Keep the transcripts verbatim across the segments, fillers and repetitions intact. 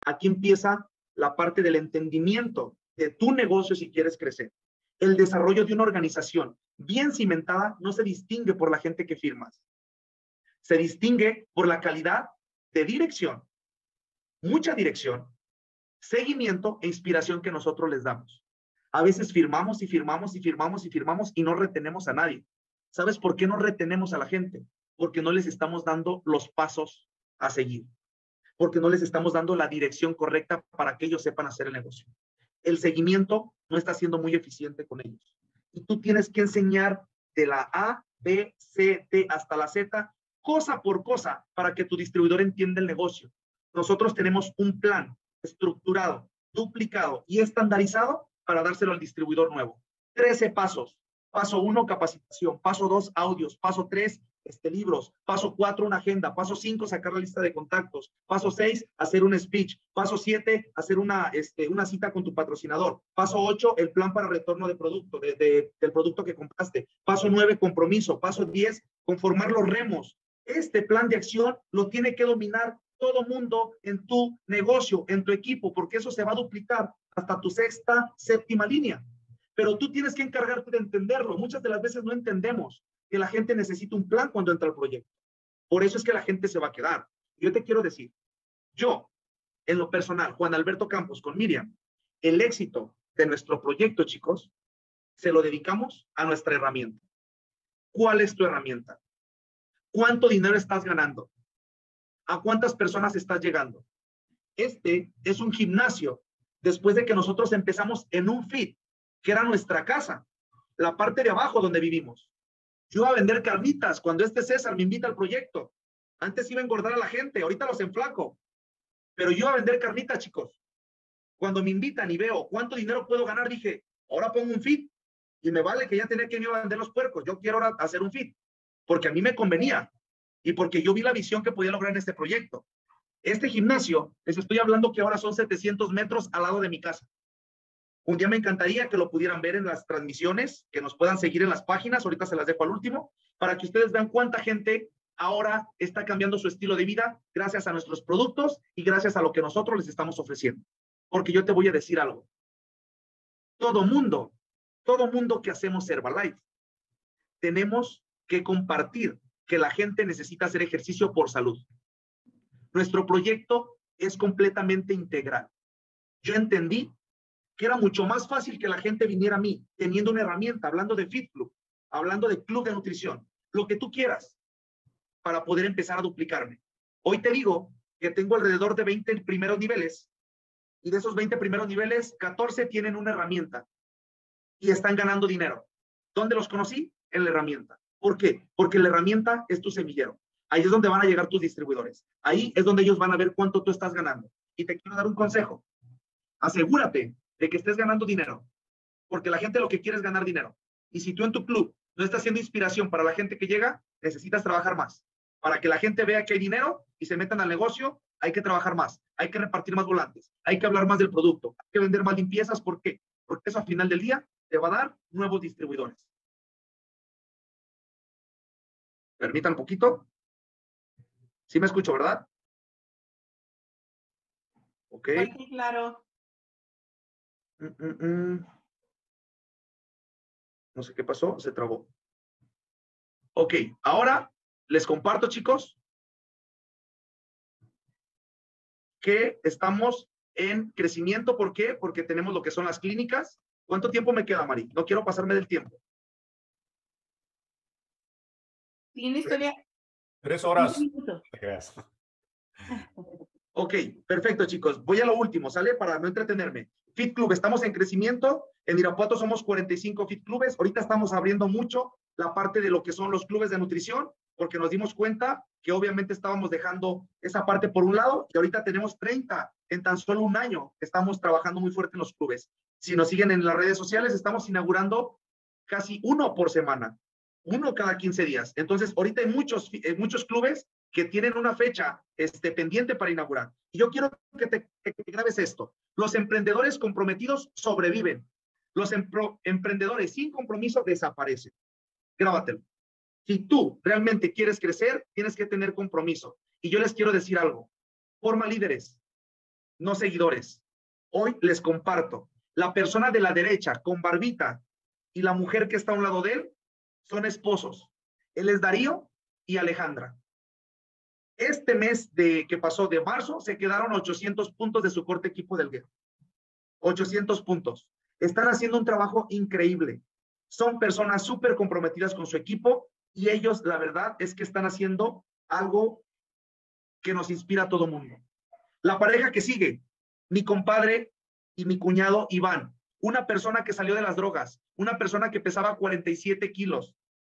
Aquí empieza la parte del entendimiento de tu negocio si quieres crecer. El desarrollo de una organización bien cimentada no se distingue por la gente que firmas. Se distingue por la calidad de dirección, mucha dirección, seguimiento e inspiración que nosotros les damos. A veces firmamos y firmamos y firmamos y firmamos y no retenemos a nadie. ¿Sabes por qué no retenemos a la gente? Porque no les estamos dando los pasos a seguir. Porque no les estamos dando la dirección correcta para que ellos sepan hacer el negocio. El seguimiento no está siendo muy eficiente con ellos. Y tú tienes que enseñar de la A, B, C, D hasta la Z, cosa por cosa, para que tu distribuidor entienda el negocio. Nosotros tenemos un plan estructurado, duplicado y estandarizado para dárselo al distribuidor nuevo. trece pasos. Paso uno, capacitación. Paso dos, audios. Paso tres, este, libros. Paso cuatro, una agenda. Paso cinco, sacar la lista de contactos. Paso seis, hacer un speech. Paso siete, hacer una, este, una cita con tu patrocinador. Paso ocho, el plan para retorno de producto, de, de, del producto que compraste. Paso nueve, compromiso. Paso diez, conformar los remos. Este plan de acción lo tiene que dominar todo mundo en tu negocio, en tu equipo, porque eso se va a duplicar hasta tu sexta, séptima línea. Pero tú tienes que encargarte de entenderlo. Muchas de las veces no entendemos que la gente necesita un plan cuando entra al proyecto. Por eso es que la gente se va a quedar. Yo te quiero decir, yo, en lo personal, Juan Alberto Campos, con Miriam, el éxito de nuestro proyecto, chicos, se lo dedicamos a nuestra herramienta. ¿Cuál es tu herramienta? ¿Cuánto dinero estás ganando? ¿A cuántas personas estás llegando? Este es un gimnasio después de que nosotros empezamos en un fit, que era nuestra casa, la parte de abajo donde vivimos. Yo iba a vender carnitas cuando este César me invita al proyecto. Antes iba a engordar a la gente, ahorita los enflaco. Pero yo iba a vender carnitas, chicos. Cuando me invitan y veo cuánto dinero puedo ganar, dije, ahora pongo un fit. Y me vale que ya tenía que ir a vender los puercos. Yo quiero ahora hacer un fit. Porque a mí me convenía. Y porque yo vi la visión que podía lograr en este proyecto. Este gimnasio, les estoy hablando que ahora son setecientos metros al lado de mi casa. Un día me encantaría que lo pudieran ver en las transmisiones, que nos puedan seguir en las páginas, ahorita se las dejo al último, para que ustedes vean cuánta gente ahora está cambiando su estilo de vida gracias a nuestros productos y gracias a lo que nosotros les estamos ofreciendo. Porque yo te voy a decir algo. Todo mundo, todo mundo que hacemos Herbalife, tenemos que compartir que la gente necesita hacer ejercicio por salud. Nuestro proyecto es completamente integral. Yo entendí que era mucho más fácil que la gente viniera a mí teniendo una herramienta, hablando de Fit Club, hablando de club de nutrición, lo que tú quieras, para poder empezar a duplicarme. Hoy te digo que tengo alrededor de veinte primeros niveles y de esos veinte primeros niveles, catorce tienen una herramienta y están ganando dinero. ¿Dónde los conocí? En la herramienta. ¿Por qué? Porque la herramienta es tu semillero. Ahí es donde van a llegar tus distribuidores. Ahí es donde ellos van a ver cuánto tú estás ganando. Y te quiero dar un consejo. Asegúrate de que estés ganando dinero, porque la gente lo que quiere es ganar dinero. Y si tú en tu club no estás haciendo inspiración para la gente que llega, necesitas trabajar más. Para que la gente vea que hay dinero y se metan al negocio, hay que trabajar más, hay que repartir más volantes, hay que hablar más del producto, hay que vender más limpiezas. ¿Por qué? Porque eso al final del día te va a dar nuevos distribuidores. Permítan un poquito. Sí me escucho, ¿verdad? Ok. Sí, claro. Mm, mm, mm. No sé qué pasó, se trabó. Ok, ahora les comparto, chicos, que estamos en crecimiento. ¿Por qué? Porque tenemos lo que son las clínicas. ¿Cuánto tiempo me queda, Mari? No quiero pasarme del tiempo. ¿Tiene historia? Tres horas. Ok, perfecto, chicos. Voy a lo último, ¿sale? Para no entretenerme. Fit Club, estamos en crecimiento. En Irapuato somos cuarenta y cinco Fit Clubes. Ahorita estamos abriendo mucho la parte de lo que son los clubes de nutrición, porque nos dimos cuenta que obviamente estábamos dejando esa parte por un lado y ahorita tenemos treinta en tan solo un año. Estamos trabajando muy fuerte en los clubes. Si nos siguen en las redes sociales, estamos inaugurando casi uno por semana, uno cada quince días. Entonces, ahorita hay muchos, eh, muchos clubes que tienen una fecha este, pendiente para inaugurar. Y yo quiero que te, que te grabes esto. Los emprendedores comprometidos sobreviven. Los empro, emprendedores sin compromiso desaparecen. Grábatelo. Si tú realmente quieres crecer, tienes que tener compromiso. Y yo les quiero decir algo. Forma líderes. no seguidores. Hoy les comparto. La persona de la derecha con barbita y la mujer que está a un lado de él son esposos. Él es Darío y Alejandra. Este mes de, que pasó de marzo se quedaron ochocientos puntos de su corte equipo del Gueto. ochocientos puntos. Están haciendo un trabajo increíble. Son personas súper comprometidas con su equipo y ellos, la verdad, es que están haciendo algo que nos inspira a todo mundo. La pareja que sigue, mi compadre y mi cuñado Iván, una persona que salió de las drogas, una persona que pesaba cuarenta y siete kilos,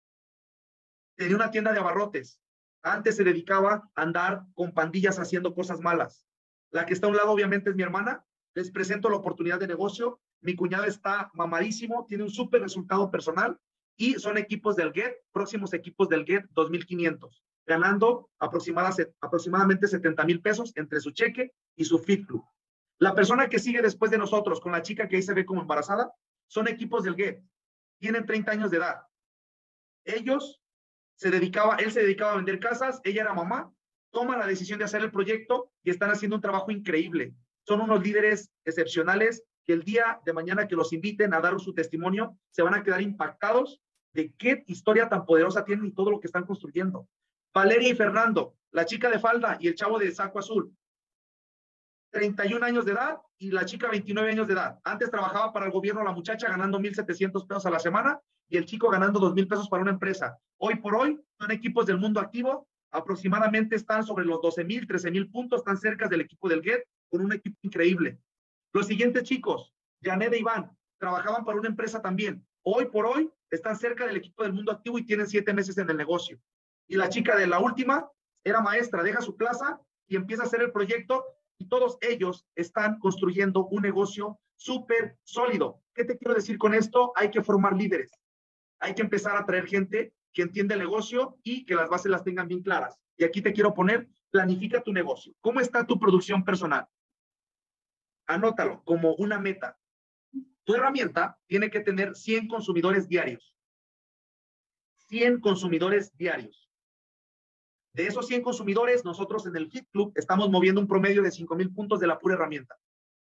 tenía una tienda de abarrotes, antes se dedicaba a andar con pandillas haciendo cosas malas. La que está a un lado obviamente es mi hermana, les presento la oportunidad de negocio, mi cuñado está mamadísimo, tiene un súper resultado personal y son equipos del G E T, próximos equipos del G E T dos mil quinientos, ganando aproximadamente setenta mil pesos entre su cheque y su Fit Club. La persona que sigue después de nosotros, con la chica que ahí se ve como embarazada, son equipos del G E T, tienen treinta años de edad. Ellos se dedicaba, él se dedicaba a vender casas, ella era mamá, toma la decisión de hacer el proyecto y están haciendo un trabajo increíble. Son unos líderes excepcionales que el día de mañana que los inviten a dar su testimonio, se van a quedar impactados de qué historia tan poderosa tienen y todo lo que están construyendo. Valeria y Fernando, la chica de falda y el chavo de saco azul, treinta y un años de edad y la chica veintinueve años de edad. Antes trabajaba para el gobierno la muchacha ganando mil setecientos pesos a la semana y el chico ganando dos mil pesos para una empresa. Hoy por hoy son equipos del mundo activo, aproximadamente están sobre los doce mil, trece mil puntos, están cerca del equipo del G E T, con un equipo increíble. Los siguientes chicos, Janet e Iván, trabajaban para una empresa también. Hoy por hoy están cerca del equipo del mundo activo y tienen siete meses en el negocio. Y la chica de la última era maestra, deja su plaza y empieza a hacer el proyecto y todos ellos están construyendo un negocio súper sólido. ¿Qué te quiero decir con esto? Hay que formar líderes. Hay que empezar a traer gente que entiende el negocio y que las bases las tengan bien claras. Y aquí te quiero poner, planifica tu negocio. ¿Cómo está tu producción personal? Anótalo como una meta. Tu herramienta tiene que tener cien consumidores diarios. cien consumidores diarios. De esos cien consumidores, nosotros en el Fit Club estamos moviendo un promedio de cinco mil puntos de la pura herramienta.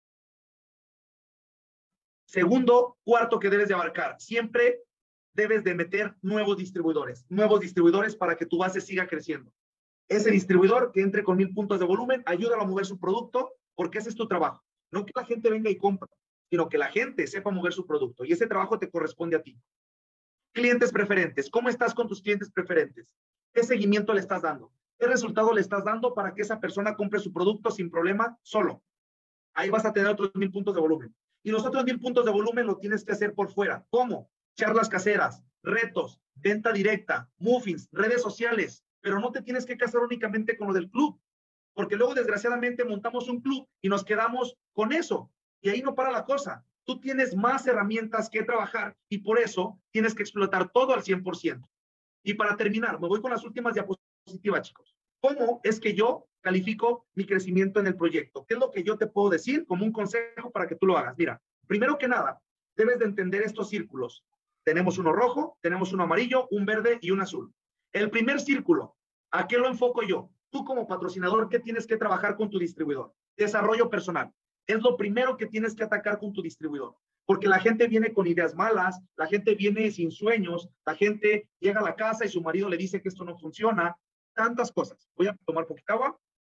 Segundo, cuarto que debes de abarcar. Siempre debes de meter nuevos distribuidores. Nuevos distribuidores para que tu base siga creciendo. Ese distribuidor que entre con mil puntos de volumen, ayúdalo a mover su producto, porque ese es tu trabajo. No que la gente venga y compre, sino que la gente sepa mover su producto. Y ese trabajo te corresponde a ti. Clientes preferentes. ¿Cómo estás con tus clientes preferentes? ¿Qué seguimiento le estás dando? ¿Qué resultado le estás dando para que esa persona compre su producto sin problema solo? Ahí vas a tener otros mil puntos de volumen. Y los otros mil puntos de volumen lo tienes que hacer por fuera. ¿Cómo? Charlas caseras, retos, venta directa, muffins, redes sociales. Pero no te tienes que casar únicamente con lo del club. Porque luego, desgraciadamente, montamos un club y nos quedamos con eso. Y ahí no para la cosa. Tú tienes más herramientas que trabajar y por eso tienes que explotar todo al cien por ciento. Y para terminar, me voy con las últimas diapositivas, chicos. ¿Cómo es que yo califico mi crecimiento en el proyecto? ¿Qué es lo que yo te puedo decir como un consejo para que tú lo hagas? Mira, primero que nada, debes de entender estos círculos. Tenemos uno rojo, tenemos uno amarillo, un verde y un azul. El primer círculo, ¿a qué lo enfoco yo? Tú como patrocinador, ¿qué tienes que trabajar con tu distribuidor? Desarrollo personal. Es lo primero que tienes que atacar con tu distribuidor. Porque la gente viene con ideas malas, la gente viene sin sueños, la gente llega a la casa y su marido le dice que esto no funciona, tantas cosas. Voy a tomar poquita agua.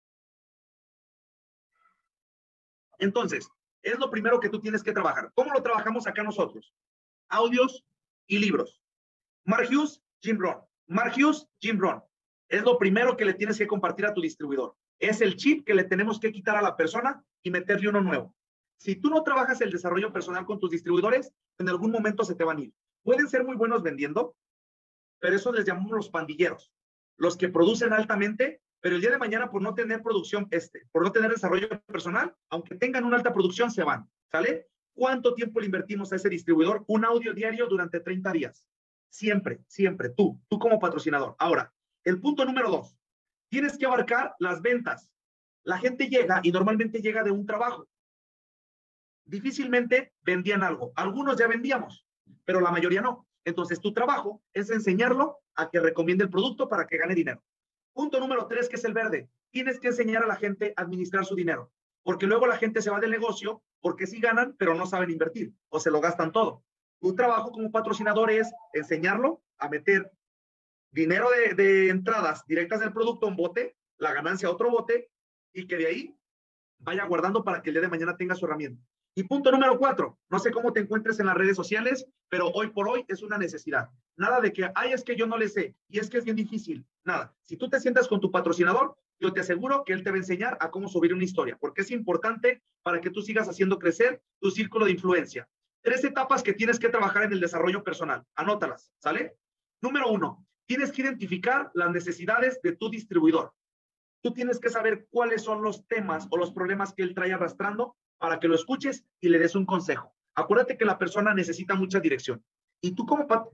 Entonces, es lo primero que tú tienes que trabajar. ¿Cómo lo trabajamos acá nosotros? Audios y libros. Mark Hughes, Jim Rohn. Mark Hughes, Jim Rohn. Es lo primero que le tienes que compartir a tu distribuidor. Es el chip que le tenemos que quitar a la persona y meterle uno nuevo. Si tú no trabajas el desarrollo personal con tus distribuidores, en algún momento se te van a ir. Pueden ser muy buenos vendiendo, pero eso les llamamos los pandilleros. Los que producen altamente, pero el día de mañana por no tener producción, este, por no tener desarrollo personal, aunque tengan una alta producción, se van. ¿Sale? ¿Cuánto tiempo le invertimos a ese distribuidor? Un audio diario durante treinta días. Siempre, siempre, tú, tú como patrocinador. Ahora, el punto número dos. Tienes que abarcar las ventas. La gente llega y normalmente llega de un trabajo. Difícilmente vendían algo. Algunos ya vendíamos, pero la mayoría no. Entonces, tu trabajo es enseñarlo a que recomiende el producto para que gane dinero. Punto número tres, que es el verde. Tienes que enseñar a la gente a administrar su dinero. porque luego la gente se va del negocio porque sí ganan, pero no saben invertir o se lo gastan todo. Tu trabajo como patrocinador es enseñarlo a meter dinero de, de entradas directas del producto a un bote, la ganancia a otro bote, y que de ahí vaya guardando para que el día de mañana tenga su herramienta. Y punto número cuatro, no sé cómo te encuentres en las redes sociales, pero hoy por hoy es una necesidad. Nada de que, ay, es que yo no le sé, y es que es bien difícil. Nada. Si tú te sientas con tu patrocinador, yo te aseguro que él te va a enseñar a cómo subir una historia, porque es importante para que tú sigas haciendo crecer tu círculo de influencia. Tres etapas que tienes que trabajar en el desarrollo personal. Anótalas, ¿sale? Número uno, tienes que identificar las necesidades de tu distribuidor. Tú tienes que saber cuáles son los temas o los problemas que él trae arrastrando para que lo escuches y le des un consejo. Acuérdate que la persona necesita mucha dirección. Y tú como, pat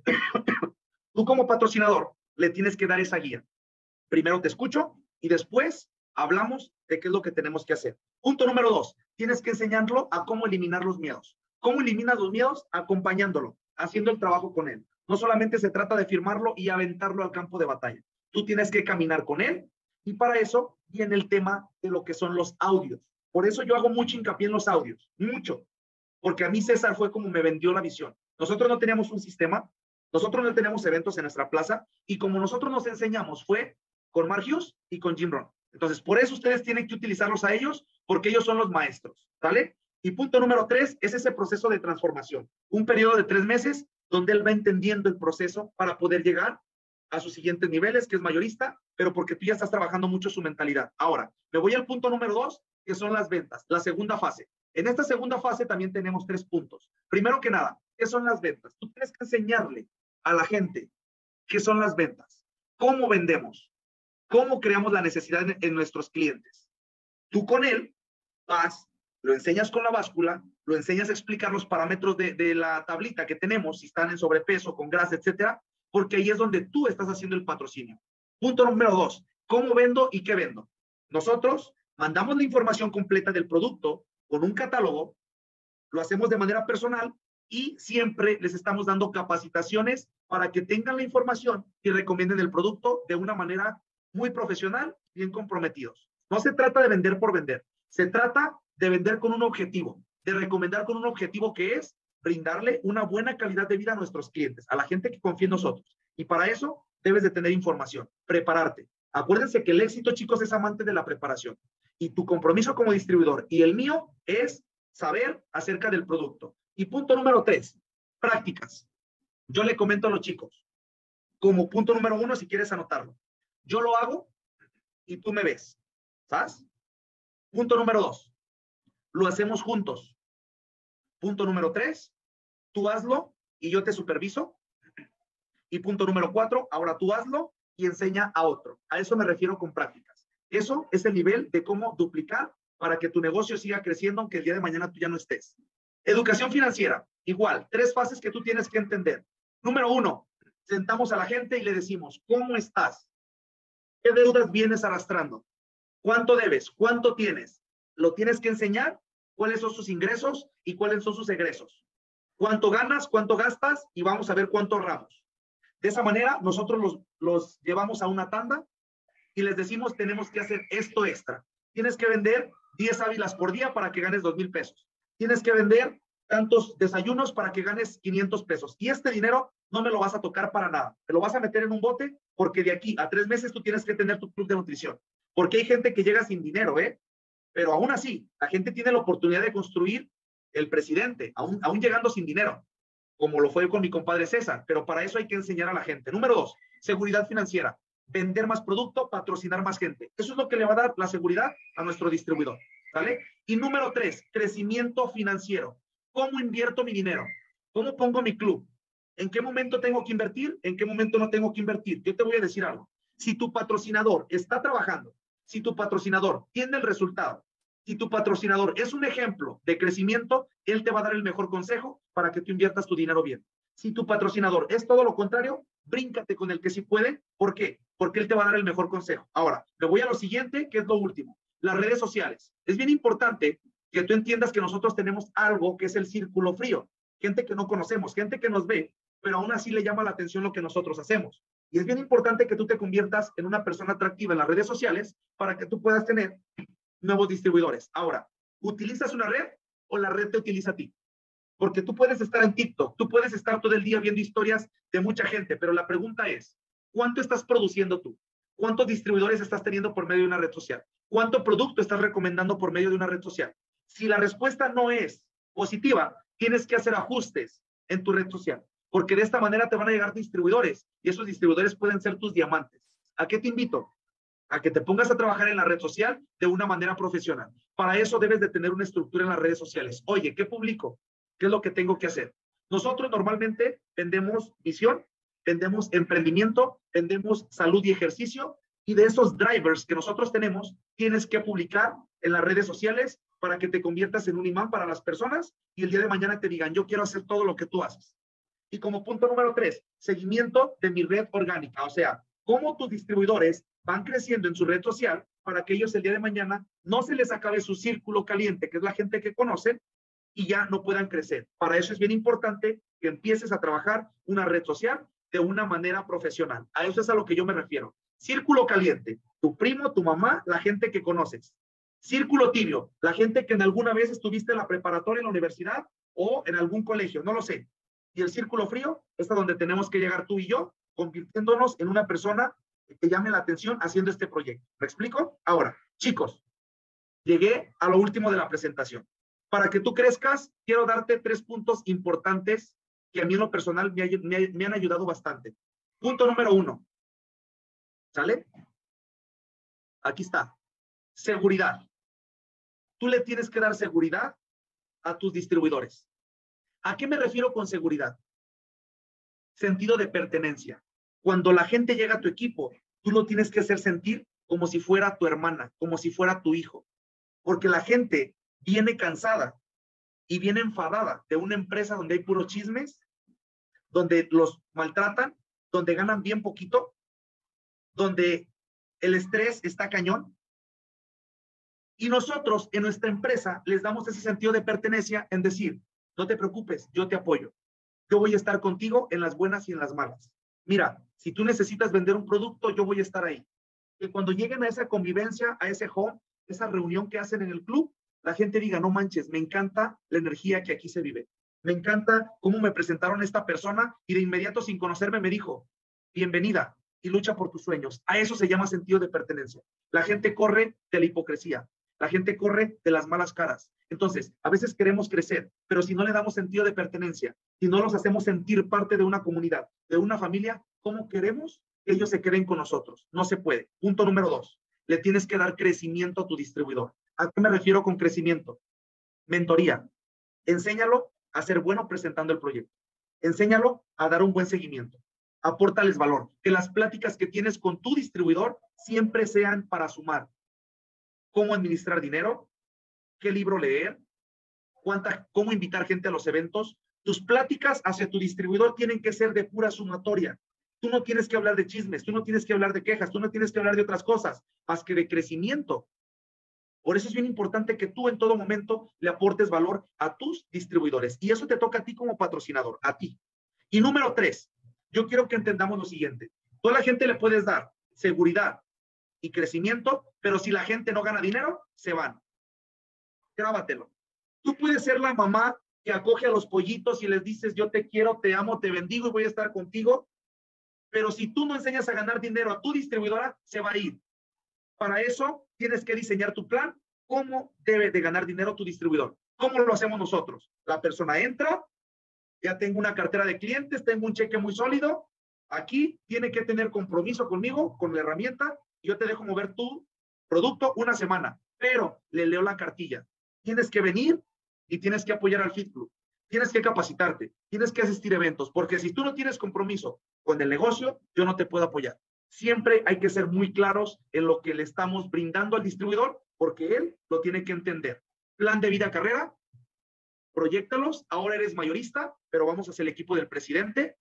tú como patrocinador le tienes que dar esa guía. Primero te escucho y después hablamos de qué es lo que tenemos que hacer. Punto número dos, tienes que enseñarlo a cómo eliminar los miedos. ¿Cómo eliminas los miedos? Acompañándolo, haciendo el trabajo con él. No solamente se trata de firmarlo y aventarlo al campo de batalla. Tú tienes que caminar con él y para eso viene el tema de lo que son los audios. Por eso yo hago mucho hincapié en los audios, mucho, porque a mí César fue como me vendió la visión. Nosotros no teníamos un sistema, nosotros no tenemos eventos en nuestra plaza y como nosotros nos enseñamos fue con Mark Hughes y con Jim Rohn. Entonces, por eso ustedes tienen que utilizarlos a ellos porque ellos son los maestros, ¿vale? Y punto número tres es ese proceso de transformación. Un periodo de tres meses donde él va entendiendo el proceso para poder llegar a sus siguientes niveles, que es mayorista, pero porque tú ya estás trabajando mucho su mentalidad. Ahora, me voy al punto número dos, que son las ventas, la segunda fase. En esta segunda fase también tenemos tres puntos. Primero que nada, ¿qué son las ventas? Tú tienes que enseñarle a la gente qué son las ventas, cómo vendemos, cómo creamos la necesidad en, en nuestros clientes. Tú con él vas, lo enseñas con la báscula, lo enseñas a explicar los parámetros de, de la tablita que tenemos, si están en sobrepeso, con grasa, etcétera, porque ahí es donde tú estás haciendo el patrocinio. Punto número dos, ¿cómo vendo y qué vendo? Nosotros mandamos la información completa del producto con un catálogo, lo hacemos de manera personal y siempre les estamos dando capacitaciones para que tengan la información y recomienden el producto de una manera muy profesional, bien comprometidos. No se trata de vender por vender, se trata de vender con un objetivo, de recomendar con un objetivo que es brindarle una buena calidad de vida a nuestros clientes, a la gente que confía en nosotros. Y para eso debes de tener información, prepararte. Acuérdense que el éxito, chicos, es amante de la preparación. Y tu compromiso como distribuidor y el mío es saber acerca del producto. Y punto número tres, prácticas. Yo le comento a los chicos, como punto número uno, si quieres anotarlo. Yo lo hago y tú me ves, ¿sabes? Punto número dos, lo hacemos juntos. Punto número tres, tú hazlo y yo te superviso. Y punto número cuatro, ahora tú hazlo y enseña a otro. A eso me refiero con prácticas. Eso es el nivel de cómo duplicar para que tu negocio siga creciendo aunque el día de mañana tú ya no estés. Educación financiera, igual, tres fases que tú tienes que entender. Número uno, sentamos a la gente y le decimos, ¿cómo estás? ¿Qué deudas vienes arrastrando? ¿Cuánto debes? ¿Cuánto tienes? Lo tienes que enseñar, cuáles son sus ingresos y cuáles son sus egresos. ¿Cuánto ganas? ¿Cuánto gastas? Y vamos a ver cuánto ahorramos. De esa manera, nosotros los, los llevamos a una tanda y les decimos, tenemos que hacer esto extra. Tienes que vender diez ávilas por día para que ganes dos mil pesos. Tienes que vender tantos desayunos para que ganes quinientos pesos. Y este dinero no me lo vas a tocar para nada. Te lo vas a meter en un bote porque de aquí a tres meses tú tienes que tener tu club de nutrición. Porque hay gente que llega sin dinero, ¿eh? Pero aún así, la gente tiene la oportunidad de construir el presidente, aún, aún llegando sin dinero, como lo fue con mi compadre César. Pero para eso hay que enseñar a la gente. Número dos, seguridad financiera. Vender más producto, patrocinar más gente. Eso es lo que le va a dar la seguridad a nuestro distribuidor, ¿vale? Y número tres, crecimiento financiero. ¿Cómo invierto mi dinero? ¿Cómo pongo mi club? ¿En qué momento tengo que invertir? ¿En qué momento no tengo que invertir? Yo te voy a decir algo. Si tu patrocinador está trabajando, si tu patrocinador tiene el resultado, si tu patrocinador es un ejemplo de crecimiento, él te va a dar el mejor consejo para que tú inviertas tu dinero bien. Si tu patrocinador es todo lo contrario, bríncate con el que sí puede. ¿Por qué? Porque él te va a dar el mejor consejo. Ahora, me voy a lo siguiente, que es lo último. Las redes sociales. Es bien importante que tú entiendas que nosotros tenemos algo que es el círculo frío. Gente que no conocemos, gente que nos ve, pero aún así le llama la atención lo que nosotros hacemos. Y es bien importante que tú te conviertas en una persona atractiva en las redes sociales para que tú puedas tener nuevos distribuidores. Ahora, ¿Utilizas una red o la red te utiliza a ti? Porque tú puedes estar en TikTok, tú puedes estar todo el día viendo historias de mucha gente, pero la pregunta es, ¿cuánto estás produciendo tú? ¿Cuántos distribuidores estás teniendo por medio de una red social? ¿Cuánto producto estás recomendando por medio de una red social? Si la respuesta no es positiva, tienes que hacer ajustes en tu red social, porque de esta manera te van a llegar distribuidores y esos distribuidores pueden ser tus diamantes. ¿A qué te invito? A que te pongas a trabajar en la red social de una manera profesional. Para eso debes de tener una estructura en las redes sociales. Oye, ¿qué publico? ¿Qué es lo que tengo que hacer? Nosotros normalmente vendemos visión, vendemos emprendimiento, vendemos salud y ejercicio, y de esos drivers que nosotros tenemos, tienes que publicar en las redes sociales para que te conviertas en un imán para las personas y el día de mañana te digan, yo quiero hacer todo lo que tú haces. Y como punto número tres, seguimiento de mi red orgánica, o sea, cómo tus distribuidores van creciendo en su red social para que ellos el día de mañana no se les acabe su círculo caliente, que es la gente que conocen, y ya no puedan crecer. Para eso es bien importante que empieces a trabajar una red social de una manera profesional. A eso es a lo que yo me refiero. Círculo caliente, tu primo, tu mamá, la gente que conoces. Círculo tibio, la gente que en alguna vez estuviste en la preparatoria, en la universidad o en algún colegio, no lo sé. Y el círculo frío es a donde tenemos que llegar tú y yo, convirtiéndonos en una persona que llame la atención haciendo este proyecto. ¿Me explico? Ahora, chicos, llegué a lo último de la presentación. Para que tú crezcas, quiero darte tres puntos importantes que a mí en lo personal me, me, me han ayudado bastante. Punto número uno. ¿Sale? Aquí está. Seguridad. Tú le tienes que dar seguridad a tus distribuidores. ¿A qué me refiero con seguridad? Sentido de pertenencia. Cuando la gente llega a tu equipo, tú lo tienes que hacer sentir como si fuera tu hermana, como si fuera tu hijo. Porque la gente viene cansada y viene enfadada de una empresa donde hay puros chismes, donde los maltratan, donde ganan bien poquito, donde el estrés está cañón. Y nosotros en nuestra empresa les damos ese sentido de pertenencia en decir, no te preocupes, yo te apoyo. Yo voy a estar contigo en las buenas y en las malas. Mira, si tú necesitas vender un producto, yo voy a estar ahí. Y cuando lleguen a esa convivencia, a ese home, esa reunión que hacen en el club, la gente diga, no manches, me encanta la energía que aquí se vive. Me encanta cómo me presentaron a esta persona y de inmediato, sin conocerme, me dijo, bienvenida y lucha por tus sueños. A eso se llama sentido de pertenencia. La gente corre de la hipocresía. La gente corre de las malas caras. Entonces, a veces queremos crecer, pero si no le damos sentido de pertenencia, si no los hacemos sentir parte de una comunidad, de una familia, ¿cómo queremos que ellos se queden con nosotros? No se puede. Punto número dos. Le tienes que dar crecimiento a tu distribuidor. ¿A qué me refiero con crecimiento? Mentoría. Enséñalo a ser bueno presentando el proyecto. Enséñalo a dar un buen seguimiento. Apórtales valor. Que las pláticas que tienes con tu distribuidor siempre sean para sumar. ¿Cómo administrar dinero? ¿Qué libro leer? ¿Cuánta, ¿Cómo invitar gente a los eventos? Tus pláticas hacia tu distribuidor tienen que ser de pura sumatoria. Tú no tienes que hablar de chismes, tú no tienes que hablar de quejas, tú no tienes que hablar de otras cosas, más que de crecimiento. Por eso es bien importante que tú en todo momento le aportes valor a tus distribuidores. Y eso te toca a ti como patrocinador, a ti. Y número tres, yo quiero que entendamos lo siguiente. Tú a la gente le puedes dar seguridad y crecimiento, pero si la gente no gana dinero, se van. Grábatelo. Tú puedes ser la mamá que acoge a los pollitos y les dices, yo te quiero, te amo, te bendigo y voy a estar contigo, pero si tú no enseñas a ganar dinero a tu distribuidora, se va a ir. Para eso tienes que diseñar tu plan, cómo debe de ganar dinero tu distribuidor. ¿Cómo lo hacemos nosotros? La persona entra, ya tengo una cartera de clientes, tengo un cheque muy sólido, aquí tiene que tener compromiso conmigo, con la herramienta, y yo te dejo mover tu producto una semana, pero le leo la cartilla. Tienes que venir y tienes que apoyar al Fit Club. Tienes que capacitarte, tienes que asistir a eventos, porque si tú no tienes compromiso con el negocio, yo no te puedo apoyar. Siempre hay que ser muy claros en lo que le estamos brindando al distribuidor, porque él lo tiene que entender. Plan de vida, carrera, proyéctalos. Ahora eres mayorista, pero vamos hacia el equipo del presidente.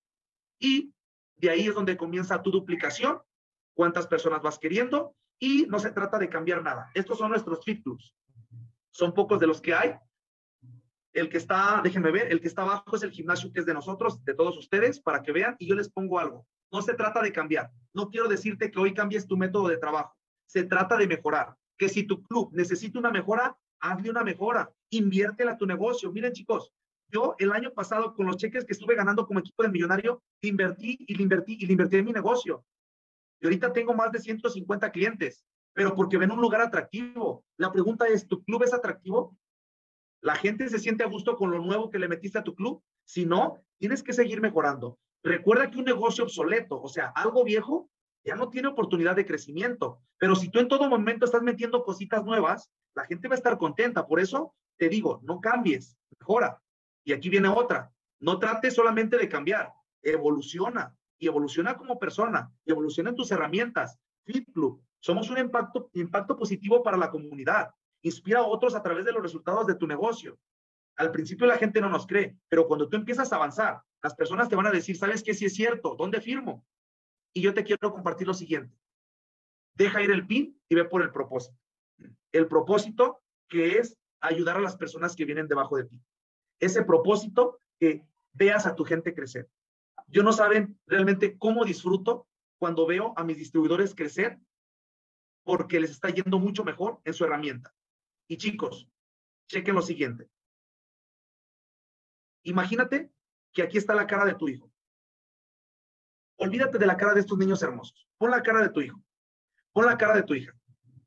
Y de ahí es donde comienza tu duplicación. Cuántas personas vas queriendo. Y no se trata de cambiar nada. Estos son nuestros Fit Clubs. Son pocos de los que hay. El que está, déjenme ver, el que está abajo es el gimnasio que es de nosotros, de todos ustedes, para que vean. Y yo les pongo algo. No se trata de cambiar. No quiero decirte que hoy cambies tu método de trabajo. Se trata de mejorar. Que si tu club necesita una mejora, hazle una mejora, inviértela a tu negocio. Miren, chicos, yo el año pasado con los cheques que estuve ganando como equipo de millonario, invertí y le invertí y le invertí en mi negocio. Y ahorita tengo más de ciento cincuenta clientes, pero porque ven un lugar atractivo. La pregunta es, ¿tu club es atractivo? ¿La gente se siente a gusto con lo nuevo que le metiste a tu club? Si no, tienes que seguir mejorando. Recuerda que un negocio obsoleto, o sea, algo viejo, ya no tiene oportunidad de crecimiento. Pero si tú en todo momento estás metiendo cositas nuevas, la gente va a estar contenta. Por eso te digo, no cambies, mejora. Y aquí viene otra. No trates solamente de cambiar, evoluciona. Y evoluciona como persona, y evoluciona en tus herramientas. Fit Club, somos un impacto, impacto positivo para la comunidad. Inspira a otros a través de los resultados de tu negocio. Al principio la gente no nos cree, pero cuando tú empiezas a avanzar, las personas te van a decir, ¿sabes qué? Sí es cierto, ¿dónde firmo? Y yo te quiero compartir lo siguiente. Deja ir el pin y ve por el propósito. El propósito que es ayudar a las personas que vienen debajo de ti. Ese propósito que veas a tu gente crecer. Yo no saben realmente cómo disfruto cuando veo a mis distribuidores crecer porque les está yendo mucho mejor en su herramienta. Y chicos, chequen lo siguiente. Imagínate que aquí está la cara de tu hijo. Olvídate de la cara de estos niños hermosos. Pon la cara de tu hijo. Pon la cara de tu hija.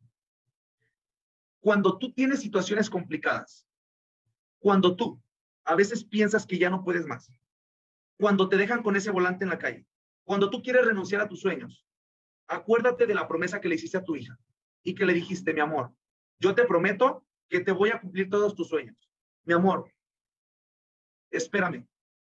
Cuando tú tienes situaciones complicadas, cuando tú a veces piensas que ya no puedes más, cuando te dejan con ese volante en la calle, cuando tú quieres renunciar a tus sueños, acuérdate de la promesa que le hiciste a tu hija y que le dijiste, mi amor, yo te prometo que te voy a cumplir todos tus sueños. Mi amor, espérame.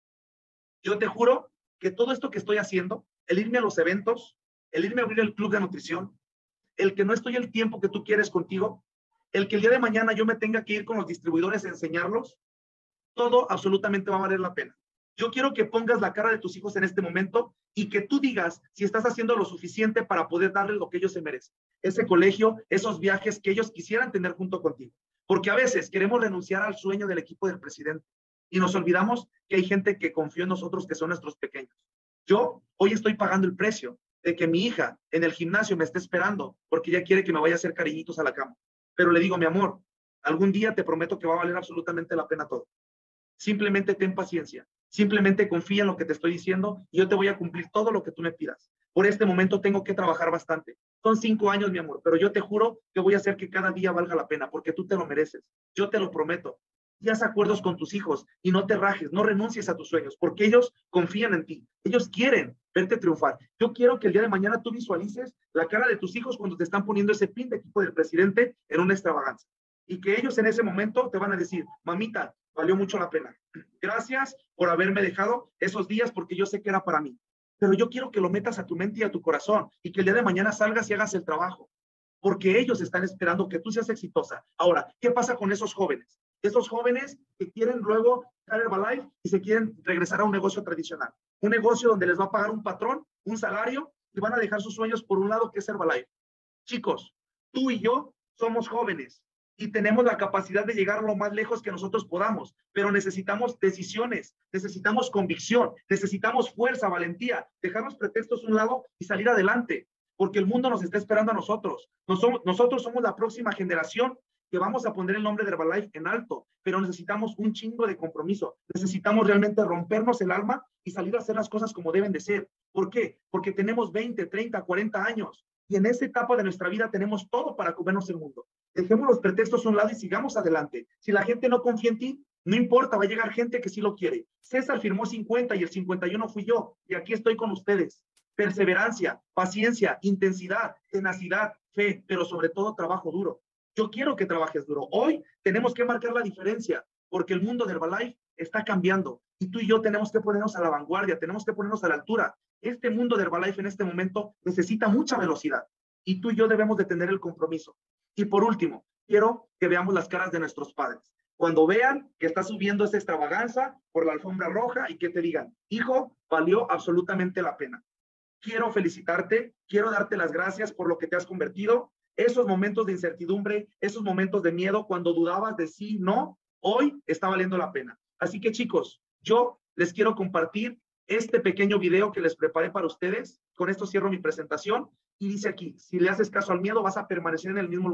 Yo te juro que todo esto que estoy haciendo, el irme a los eventos, el irme a abrir el club de nutrición, el que no estoy el tiempo que tú quieres contigo, el que el día de mañana yo me tenga que ir con los distribuidores a enseñarlos, todo absolutamente va a valer la pena. Yo quiero que pongas la cara de tus hijos en este momento y que tú digas si estás haciendo lo suficiente para poder darles lo que ellos se merecen. Ese colegio, esos viajes que ellos quisieran tener junto contigo. Porque a veces queremos renunciar al sueño del equipo del presidente y nos olvidamos que hay gente que confió en nosotros que son nuestros pequeños. Yo hoy estoy pagando el precio de que mi hija en el gimnasio me esté esperando porque ya quiere que me vaya a hacer cariñitos a la cama. Pero le digo, mi amor, algún día te prometo que va a valer absolutamente la pena todo. Simplemente ten paciencia, simplemente confía en lo que te estoy diciendo y yo te voy a cumplir todo lo que tú me pidas. Por este momento tengo que trabajar bastante. Son cinco años, mi amor, pero yo te juro que voy a hacer que cada día valga la pena porque tú te lo mereces. Yo te lo prometo. Y haz acuerdos con tus hijos y no te rajes, no renuncies a tus sueños porque ellos confían en ti. Ellos quieren verte triunfar. Yo quiero que el día de mañana tú visualices la cara de tus hijos cuando te están poniendo ese pin de equipo del presidente en una extravaganza. Y que ellos en ese momento te van a decir, mamita, valió mucho la pena. Gracias por haberme dejado esos días porque yo sé que era para mí. Pero yo quiero que lo metas a tu mente y a tu corazón y que el día de mañana salgas y hagas el trabajo. Porque ellos están esperando que tú seas exitosa. Ahora, ¿qué pasa con esos jóvenes? Esos jóvenes que quieren luego dejar Herbalife y se quieren regresar a un negocio tradicional. Un negocio donde les va a pagar un patrón, un salario y van a dejar sus sueños por un lado que es Herbalife. Chicos, tú y yo somos jóvenes y tenemos la capacidad de llegar lo más lejos que nosotros podamos, pero necesitamos decisiones, necesitamos convicción, necesitamos fuerza, valentía, dejar los pretextos a un lado y salir adelante, porque el mundo nos está esperando a nosotros. Nosotros somos la próxima generación que vamos a poner el nombre de Herbalife en alto, pero necesitamos un chingo de compromiso, necesitamos realmente rompernos el alma y salir a hacer las cosas como deben de ser. ¿Por qué? Porque tenemos veinte, treinta, cuarenta años y en esa etapa de nuestra vida tenemos todo para comernos el mundo. Dejemos los pretextos a un lado y sigamos adelante. Si la gente no confía en ti, no importa, va a llegar gente que sí lo quiere. César firmó cincuenta y el cincuenta y uno fui yo y aquí estoy con ustedes. Perseverancia, paciencia, intensidad, tenacidad, fe, pero sobre todo trabajo duro. Yo quiero que trabajes duro. Hoy tenemos que marcar la diferencia porque el mundo de Herbalife está cambiando y tú y yo tenemos que ponernos a la vanguardia, tenemos que ponernos a la altura. Este mundo de Herbalife en este momento necesita mucha velocidad y tú y yo debemos de tener el compromiso. Y por último, quiero que veamos las caras de nuestros padres. Cuando vean que está subiendo esa extravaganza por la alfombra roja y que te digan, hijo, valió absolutamente la pena. Quiero felicitarte, quiero darte las gracias por lo que te has convertido. Esos momentos de incertidumbre, esos momentos de miedo, cuando dudabas de sí, no, hoy está valiendo la pena. Así que chicos, yo les quiero compartir este pequeño video que les preparé para ustedes. Con esto cierro mi presentación y dice aquí, si le haces caso al miedo vas a permanecer en el mismo lugar.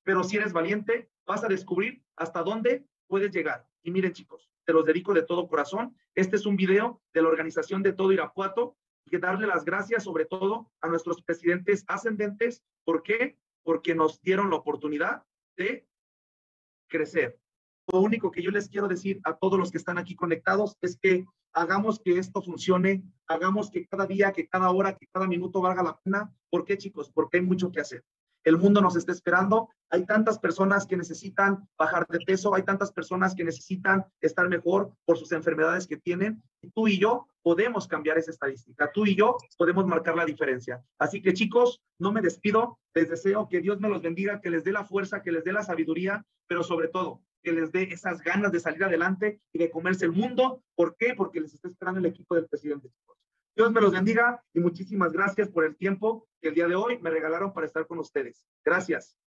pero si eres valiente, vas a descubrir hasta dónde puedes llegar. Y miren, chicos, te los dedico de todo corazón. Este es un video de la organización de Todo Irapuato, y darle las gracias sobre todo a nuestros presidentes ascendentes. ¿Por qué? Porque nos dieron la oportunidad de crecer. Lo único que yo les quiero decir a todos los que están aquí conectados es que hagamos que esto funcione, hagamos que cada día, que cada hora, que cada minuto valga la pena. ¿Por qué, chicos? Porque hay mucho que hacer. El mundo nos está esperando. Hay tantas personas que necesitan bajar de peso, hay tantas personas que necesitan estar mejor por sus enfermedades que tienen. Y tú y yo podemos cambiar esa estadística. Tú y yo podemos marcar la diferencia. Así que, chicos, no me despido. Les deseo que Dios me los bendiga, que les dé la fuerza, que les dé la sabiduría, pero sobre todo, que les dé esas ganas de salir adelante y de comerse el mundo. ¿Por qué? Porque les está esperando el equipo del presidente, chicos. Dios me los bendiga y muchísimas gracias por el tiempo que el día de hoy me regalaron para estar con ustedes. Gracias.